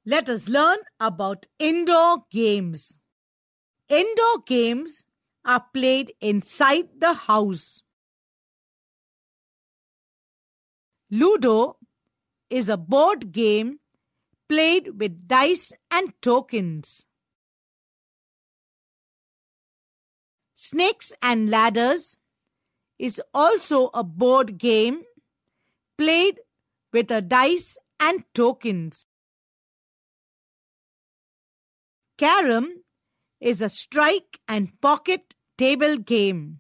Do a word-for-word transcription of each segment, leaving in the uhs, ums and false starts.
Let us learn about indoor games. Indoor games are played inside the house. Ludo is a board game played with dice and tokens. Snakes and Ladders is also a board game played with a dice and tokens. Carom is a strike and pocket table game.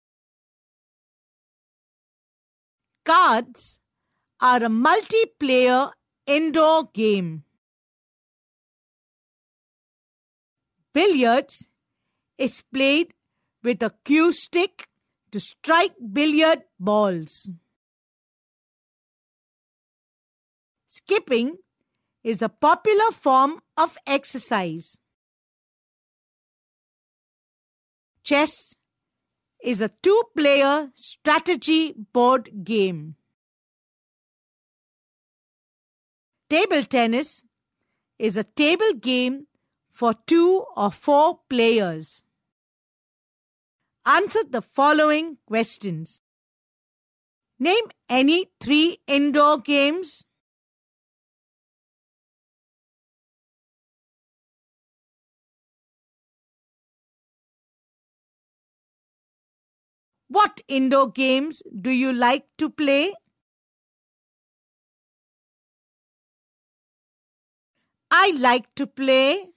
Cards are a multiplayer indoor game. Billiards is played with a cue stick to strike billiard balls. Skipping is a popular form of exercise. Chess is a two-player strategy board game. Table tennis is a table game for two or four players. Answer the following questions. Name any three indoor games. What indoor games do you like to play? I like to play